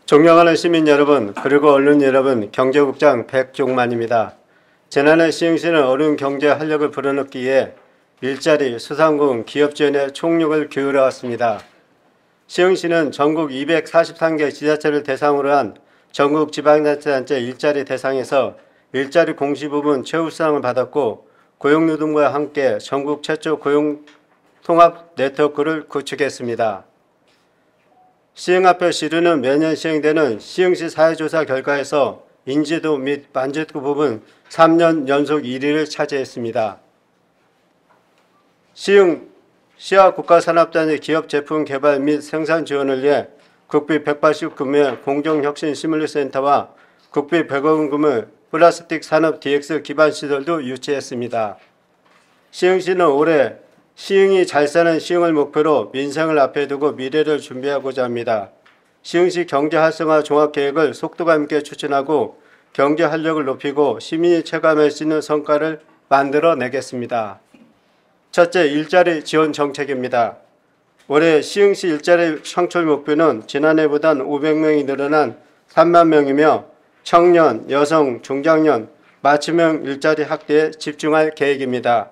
존경하는 시민 여러분, 그리고 언론 여러분, 경제국장 백종만입니다. 지난해 시흥시는 어려운 경제 활력을 불어넣기 위해 일자리, 소상공인, 기업 지원에 총력을 기울여 왔습니다. 시흥시는 전국 243개 지자체를 대상으로 한 전국 지방자치단체 일자리 대상에서 일자리 공시 부분 최우수상을 받았고, 고용노동부와 함께 전국 최초 고용 통합 네트워크를 구축했습니다. 시흥합표 시루는 매년 시행되는 시흥시 사회조사 결과에서 인지도 및 만족도 부분 3년 연속 1위를 차지했습니다. 시와 국가산업단지 기업 제품 개발 및 생산 지원을 위해 국비 189매 공정혁신 시뮬레이션센터와 국비 100억 원 규모의 플라스틱 산업 DX 기반 시설도 유치했습니다. 시흥시는 올해 시흥이 잘 사는 시흥을 목표로 민생을 앞에 두고 미래를 준비하고자 합니다. 시흥시 경제 활성화 종합계획을 속도감 있게 추진하고 경제 활력을 높이고 시민이 체감할 수 있는 성과를 만들어내겠습니다. 첫째, 일자리 지원 정책입니다. 올해 시흥시 일자리 창출 목표는 지난해보단 500명이 늘어난 3만 명이며 청년, 여성, 중장년, 맞춤형 일자리 확대에 집중할 계획입니다.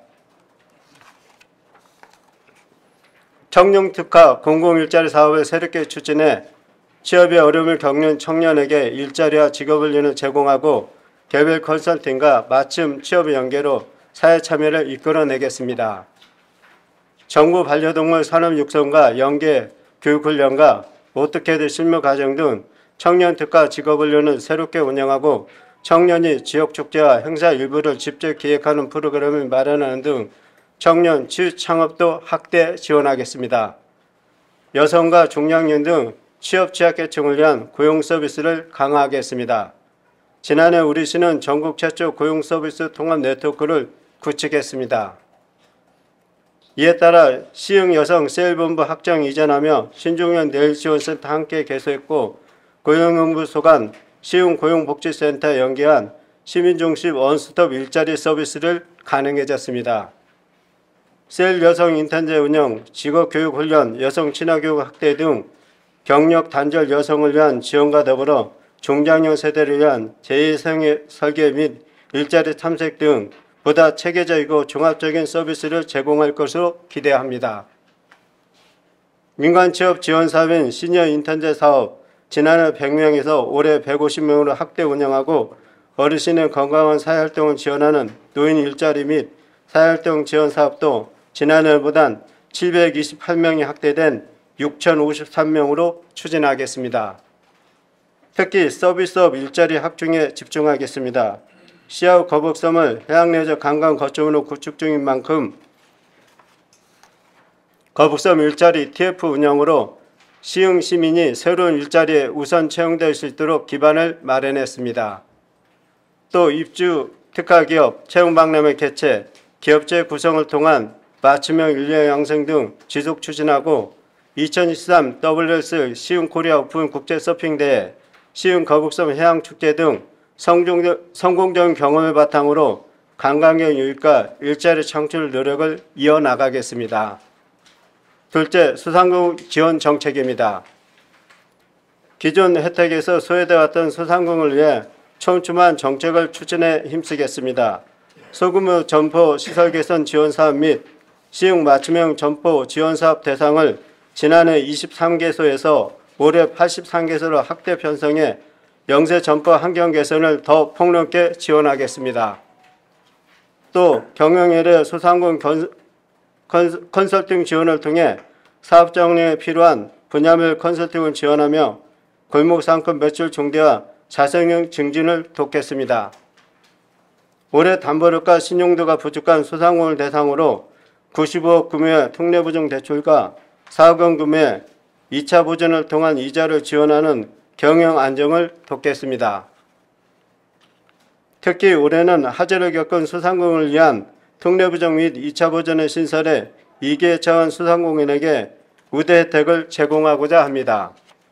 청년 특화 공공일자리 사업을 새롭게 추진해 취업의 어려움을 겪는 청년에게 일자리와 직업을 제공하고 개별 컨설팅과 맞춤 취업 연계로 사회 참여를 이끌어내겠습니다. 정부 반려동물 산업 육성과 연계 교육훈련과 오토캐드 실무 과정 등 청년 특화 직업훈련을 새롭게 운영하고 청년이 지역축제와 행사 일부를 직접 기획하는 프로그램을 마련하는 등 청년 취업 창업도 확대 지원하겠습니다. 여성과 중장년 등 취업 취약계층을 위한 고용 서비스를 강화하겠습니다. 지난해 우리 시는 전국 최초 고용 서비스 통합 네트워크를 구축했습니다. 이에 따라 시흥 여성 세일본부 확장 이전하며 신중현 내일지원센터 함께 개소했고 고용연구소 간 시흥 고용복지센터 연계한 시민중심 원스톱 일자리 서비스를 가능해졌습니다. 셀 여성 인턴제 운영, 직업교육훈련, 여성 친화교육 확대 등 경력 단절 여성을 위한 지원과 더불어 중장년 세대를 위한 제2생애 설계 및 일자리 탐색 등 보다 체계적이고 종합적인 서비스를 제공할 것으로 기대합니다. 민간 취업 지원 사업인 시니어 인턴제 사업, 지난해 100명에서 올해 150명으로 확대 운영하고 어르신의 건강한 사회활동을 지원하는 노인 일자리 및 사회활동 지원 사업도 지난해보단 728명이 확대된 6,053명으로 추진하겠습니다. 특히 서비스업 일자리 확충에 집중하겠습니다. 시아우 거북섬을 해양레저 관광 거점으로 구축 중인 만큼 거북섬 일자리 TF 운영으로 시흥 시민이 새로운 일자리에 우선 채용될 수 있도록 기반을 마련했습니다. 또 입주 특화기업 채용박람회 개최, 기업체 구성을 통한 맞춤형 인력 양성 등 지속 추진하고 2023 WS 시흥 코리아 오픈 국제 서핑대회, 시흥 거북섬 해양축제 등 성공적인 경험을 바탕으로 관광객 유입과 일자리 창출 노력을 이어나가겠습니다. 둘째, 소상공인 지원 정책입니다. 기존 혜택에서 소외되었던 소상공인을 위해 촘촘한 정책을 추진해 힘쓰겠습니다. 소규모 점포 시설 개선 지원 사업 및 시흥 맞춤형 점포 지원 사업 대상을 지난해 23개소에서 올해 83개소로 확대 편성해 영세 점포 환경 개선을 더 폭넓게 지원하겠습니다. 또 경영외래 소상공인 컨설팅 지원을 통해 사업 정리에 필요한 분야별 컨설팅을 지원하며 골목 상권 매출 증대와 자생력 증진을 돕겠습니다. 올해 담보력과 신용도가 부족한 소상공인을 대상으로 95억 규모의 특례보증 대출과 4억 원 규모의 2차 보전을 통한 이자를 지원하는 경영 안정을 돕겠습니다. 특히 올해는 하자를 겪은 소상공인을 위한 특례보증 및 2차 보전의 신설에 2개 차원 소상공인에게 우대 혜택을 제공하고자 합니다.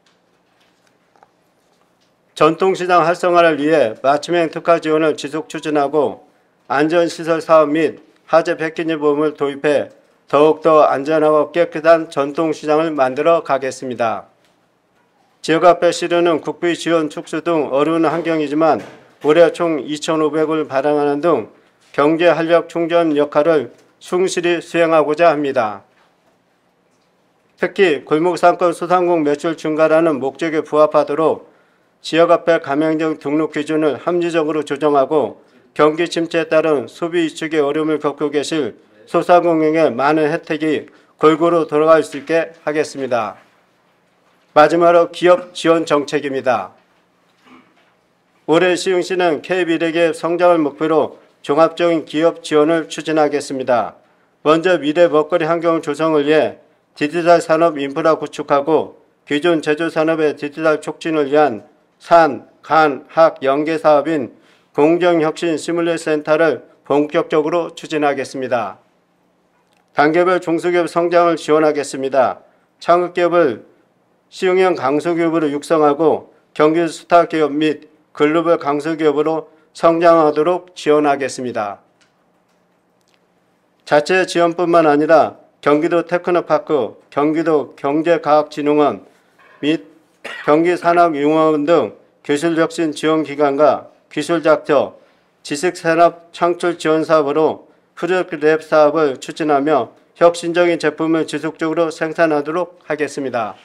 전통시장 활성화를 위해 맞춤형 특화 지원을 지속 추진하고 안전시설 사업 및 하재 패키지 보험을 도입해 더욱더 안전하고 깨끗한 전통시장을 만들어 가겠습니다. 지역화폐 실현은 국비 지원 축소 등 어려운 환경이지만 올해 총 2,500을 발행하는 등 경제 활력 충전 역할을 충실히 수행하고자 합니다. 특히 골목상권 소상공 매출 증가라는 목적에 부합하도록 지역화폐 가맹점 등록 기준을 합리적으로 조정하고 경기 침체에 따른 소비 위축의 어려움을 겪고 계실 소상공인에게 많은 혜택이 골고루 돌아갈 수 있게 하겠습니다. 마지막으로 기업 지원 정책입니다. 올해 시흥시는 K미래기업 성장을 목표로 종합적인 기업 지원을 추진하겠습니다. 먼저 미래 먹거리 환경 조성을 위해 디지털 산업 인프라 구축하고 기존 제조산업의 디지털 촉진을 위한 산, 간, 학 연계 사업인 공정혁신 시뮬레이션 센터를 본격적으로 추진하겠습니다. 단계별 중소기업 성장을 지원하겠습니다. 창업기업을 시흥형 강소기업으로 육성하고 경기도 스타트기업 및 글로벌 강소기업으로 성장하도록 지원하겠습니다. 자체 지원뿐만 아니라 경기도 테크노파크, 경기도 경제과학진흥원 및 경기산업융합원 등 기술혁신 지원기관과 기술작저, 지식산업 창출 지원 사업으로 프로젝트 랩 사업을 추진하며 혁신적인 제품을 지속적으로 생산하도록 하겠습니다.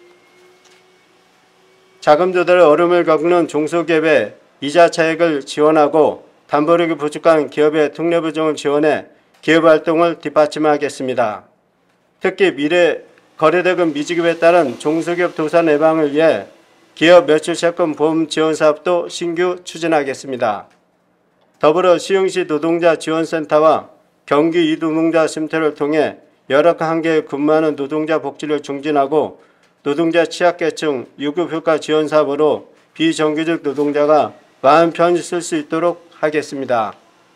자금 조달의 어려움을 겪는 중소기업의 이자 차익을 지원하고 담보력이 부족한 기업의 특례부정을 지원해 기업활동을 뒷받침하겠습니다. 특히 미래 거래대금 미지급에 따른 중소기업 도산 예방을 위해 기업 매출 채권 보험 지원 사업도 신규 추진하겠습니다. 더불어 시흥시 노동자 지원센터와 경기 이노동자 쉼터를 통해 열악한 한계에 근무하는 노동자 복지를 증진하고 노동자 취약계층 유급효과 지원 사업으로 비정규직 노동자가 마음 편히 쓸 수 있도록 하겠습니다.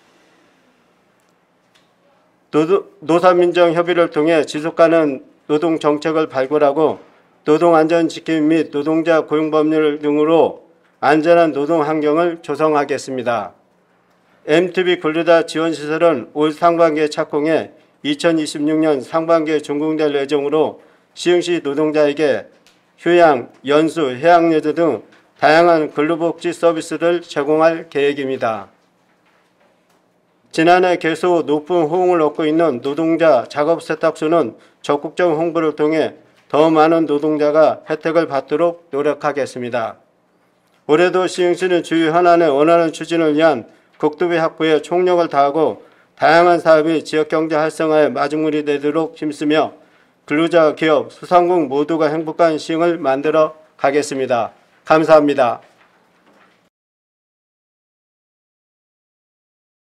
노사민정협의를 통해 지속가능 노동정책을 발굴하고 노동안전지킴 및 노동자 고용법률 등으로 안전한 노동환경을 조성하겠습니다. MTB 근로자 지원시설은 올 상반기에 착공해 2026년 상반기에 준공될 예정으로 시흥시 노동자에게 휴양, 연수, 해양여주 등 다양한 근로복지 서비스를 제공할 계획입니다. 지난해 개소 높은 호응을 얻고 있는 노동자 작업 세탁소는 적극적 홍보를 통해 더 많은 노동자가 혜택을 받도록 노력하겠습니다. 올해도 시흥시는 주요 현안의 원활한 추진을 위한 국토비 확보에 총력을 다하고 다양한 사업이 지역경제 활성화의 마중물이 되도록 힘쓰며 근로자, 기업, 소상공 모두가 행복한 시흥을 만들어 가겠습니다. 감사합니다.